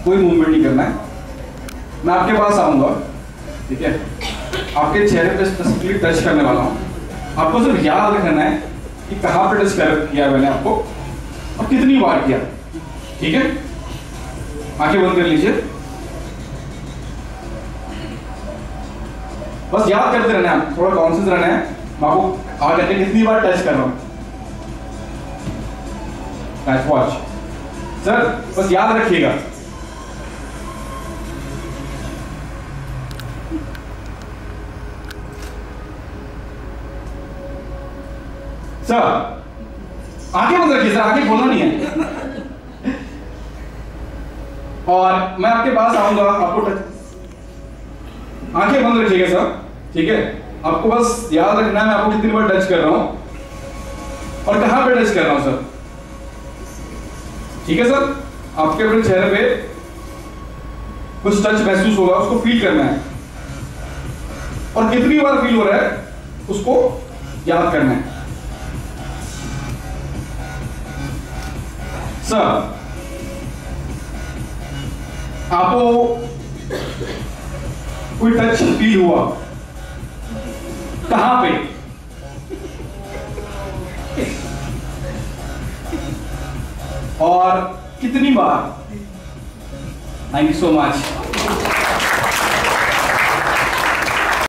कोई मूवमेंट नहीं करना है। मैं आपके पास आऊंगा, ठीक है, आपके चेहरे पे स्पेसिफिकली टच करने वाला हूँ। आपको सिर्फ याद रखना है कि कहाँ पे टच किया मैंने आपको और कितनी बार किया, ठीक है। आंखें बंद कर लीजिए, बस याद करते रहना है, थोड़ा कॉन्शियस रहना है। मैं आपको आगे कितनी बार टच कर रहा हूँ। वॉच सर, बस याद रखिएगा। सर आंखें बंद रखिए, सर आंखें खोलना नहीं है। और मैं आपके पास आऊंगा, आपको आंखें बंद रखिएगा सर, ठीक है। आपको बस याद रखना है मैं आपको कितनी बार टच कर रहा हूं और कहां पे टच कर रहा हूं सर, ठीक है सर। आपके अपने चेहरे पे कुछ टच महसूस होगा, उसको फील करना है और कितनी बार फील हो रहा है उसको याद करना है। सर आपको कोई टच फील हुआ, कहां पे? और कितनी बार? Thank you so much.